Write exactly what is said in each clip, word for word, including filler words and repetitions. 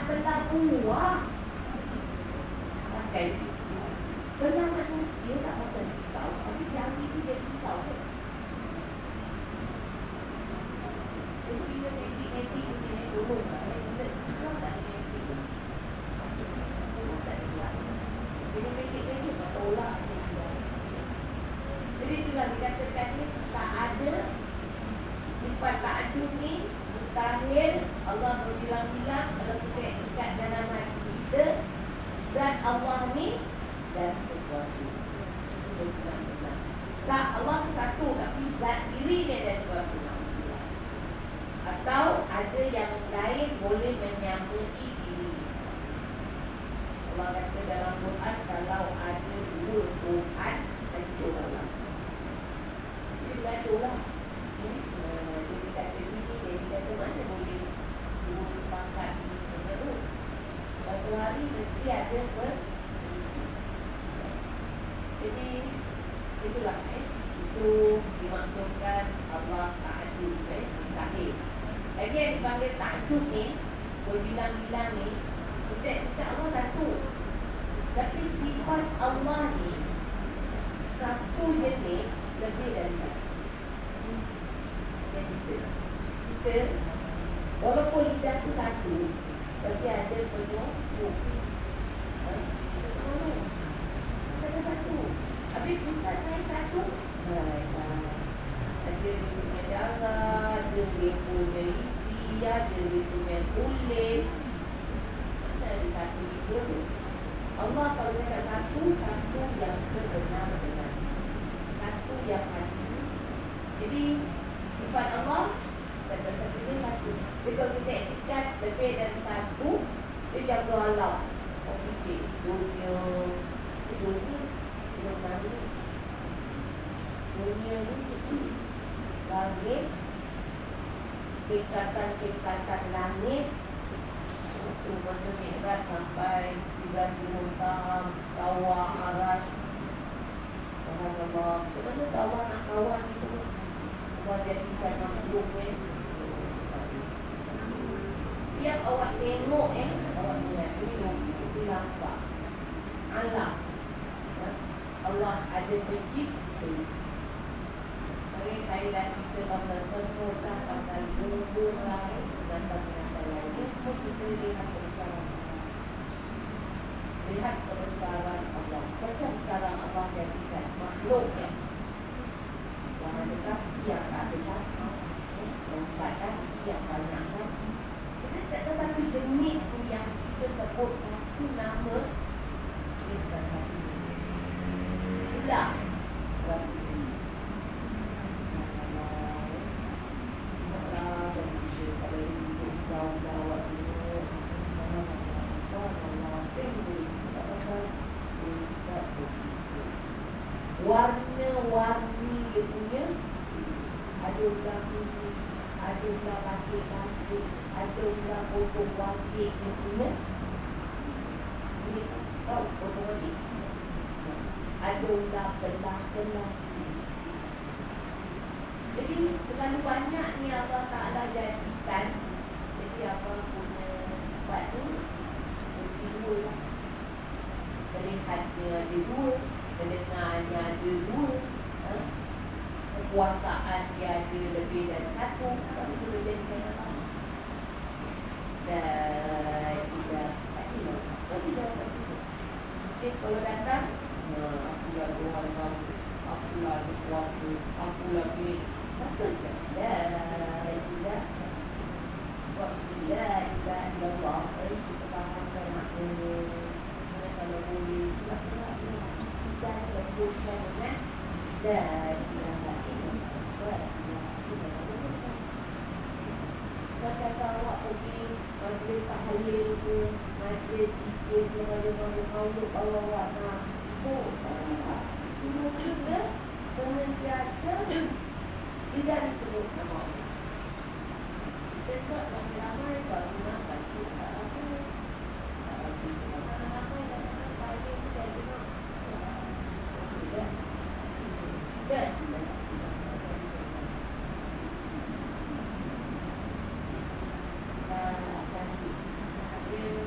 belah buah. Pakai pisau. Belah manusia tak pakai pisau. Tapi jari tu dia pisau ke? Jadi bila medik-medik ni ni dulu tak ada pisau tak ada medik. Dulu tak ada buat. Bila medik-medik tak tolak je dia. Jadi itulah dikatakan ni tak ada sifat ta'adud ni mustahil. Allah berbilang-bilang kalau kita ikat dalam hati kita zat Allah ni dan sesuatu. Berbilang-bilang. Tak, Allah satu tapi zat diri dia dan sesuatu. Atau ada yang lain boleh menyamai diri. Allah kata dalam Quran kalau ada dua Tuhan hancur Allah. Bila itulah dia kata begini, dia kata mana boleh dua sepakat menerus. Satu hari mesti ada ber. Jadi itulah eh. Itu dimaksudkan Allah ta'adud eh, mustahil. Lagi yang dipanggil ta'adud ni berbilang-bilang ni kita, kita Allah satu. Tapi sifat Allah ni satu jenis lebih dari satu. Kita, kita walaupun lidah tu satu tapi ada penuh ha? Oh, ada satu. Habis pusat lain satu. Ada dia punya darah, ada dia punya isi, ada dia punya kulit. Ada satu itu. Allah kalau cakap satu, satu yang sebenar-benar, satu yang hati. Jadi sifat Allah satu-satu ini satu. Jadi kalau kita ikat lebih dari satu, dia jaga alam. Oh fikir dunia, dunia, dunia mana? Dunia ni kecil. Langit, tingkatan-tingkatan langit, itu masa Mi'raj sampai Sidratul Muntaha, Tawa, Arash. Subhanallah. Sebenarnya kawan nak kawan ni semua. Allah jadikan makhluk ni. Tiap awak tengok eh, awak lihat dulu, itu nampak alam. Allah ada pencipta. Mari saya dah cerita pasal semua pasal bumbung lain dan pasal lain. Ini semua kita lihat bersama. Lihat kebesaran Allah. Macam sekarang Allah jadikan makhluk ya. Yang ada kaki, yang tak ada kaki, yang tak ada kaki, yang banyak kaki. Kita tak ada satu jenis tu yang kita sebut satu nama. Dia bukan satu. Itulah. Warna-warni dia punya, ada ulang putih, ada ulang batik-batik, ada ulang potong batik dia punya. Ini tahu potong batik? Ada ulang belah-belah. Jadi terlalu banyak ni Allah Ta'ala jadikan. Jadi apa punya sifat tu mesti dua lah. Melihatnya ada dua, mendengarnya ada dua, ha? Kekuasaan dia ada lebih dari satu. Tapi boleh jadikan apa? Dan tidak tak tidak tak tidak tak tidak. Okey, kalau datang akulah Tuhan kamu, akulah sesuatu, akulah ini. Betul ke? Dan tidak. Waktu la ilaha illallah, kita fahamkan maknanya. Kalau boleh tidak kita sebutkan dengan dan kata awak pergi majlis tahlil tu, majlis zikir tu, majlis maulid Allah awak nak semua kita senantiasa tidak disebut nama Allah. Sebab ramai-ramai kalau nak baca tak apa, ramai-ramai dalam baca tu dah dengar. Tidak, tidak. Dia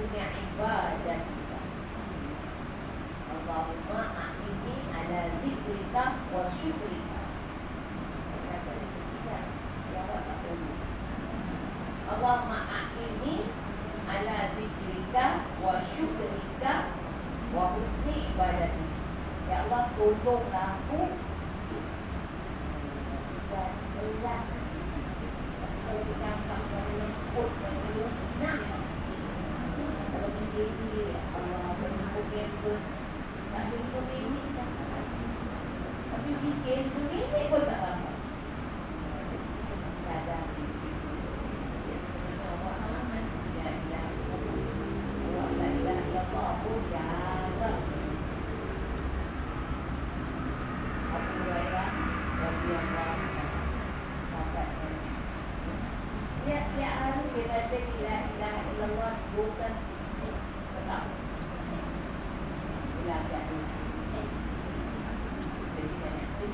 husni ibadatika. Allahumma a'inni ala zikrika wa syukrika. Kata dia jawab tak perlu. Allahumma a'inni ala zikrika wa syukrika wa husni ibadatika. Ya Allah, tolonglah aku. Dan berat. Kalau kita angkat dari lembut, dari senang. Kalau menjadi Allah berhubungan pun tak ada lima minit dah. Tapi fikir lima minit pun tak apa. Sadar diri. Allah aman. Ya Allah. Allah la ilaha illallah pun jarang. Abu Hurairah radhiyallahu anhu. Tiap-tiap hari dia baca la ilaha illallah bukan tetap. Bila agak tu. Jadi banyak tu.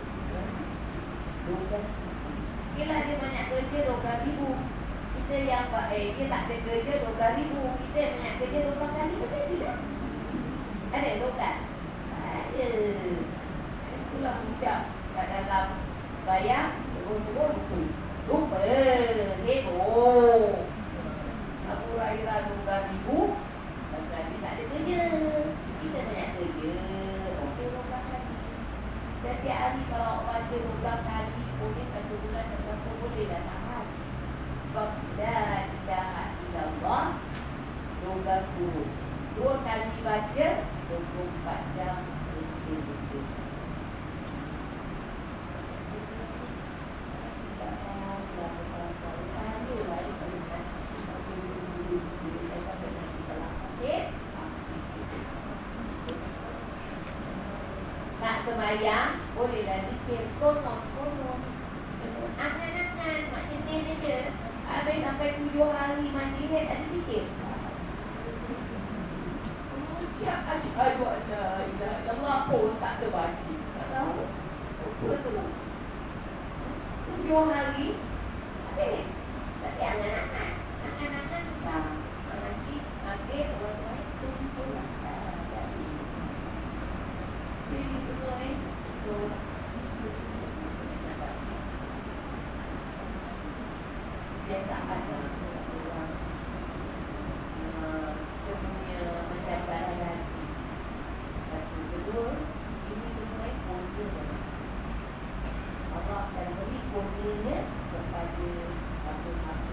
Bukan. Bila dia banyak kerja dua belas ribu. Kita yang eh, dia tak ada kerja dua belas ribu. Kita banyak kerja dua belas kali. Betul tidak? Ada dua belas? Ada. Itulah ucap kat dalam bayar. Turun-turun betul. Lupa. Heboh. Abu Hurairah dua belas ribu. Pasal dia tak ada kerja. Kita banyak kerja. Okey, dua belas kali. Setiap hari kalau baca dua belas kali, boleh satu bulan satu boleh dah tahan. Sebab la ilaha illallah dua belas huruf. Dua kali baca dua puluh empat jam betul-betul. Tak sembahyang, bolehlah zikir. Tolong-tolong. Angan-angan, mak cintin dia. Habis sampai tujuh hari mandi head ada zikir. Ucap asyhadu an la ilaha illallah pun tak ada baca. Tak tahu. Betul. Tujuh hari habis. Tapi angan-angan. Angan-angan tak. Nanti, nanti orang-orang tolong-tolong. Jadi semua ni so, biasaan lah orang uh, dia punya macam barang hati. Satu kedua, ini semua punca. Allah akan beri puncanya kepada satu-satu.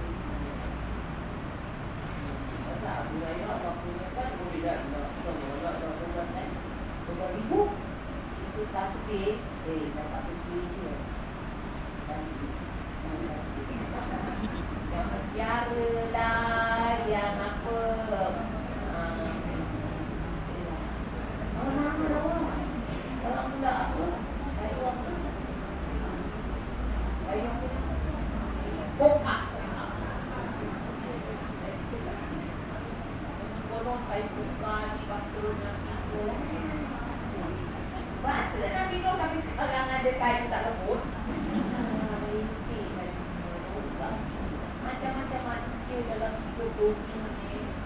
Sebab Abu Hurairah Allah punya kan boleh tak Allah Allah kan dua ribu itu tasbih, eh dapat pergi dia. Yang penjara lah, yang apa orang mana orang orang pula apa payung payung bokak tolong payung bokak di bathroom yang itu lah. Baca Nabi Nuh tapi sekarang ada kain tak lembut. Macam-macam manusia dalam hidup dunia ni.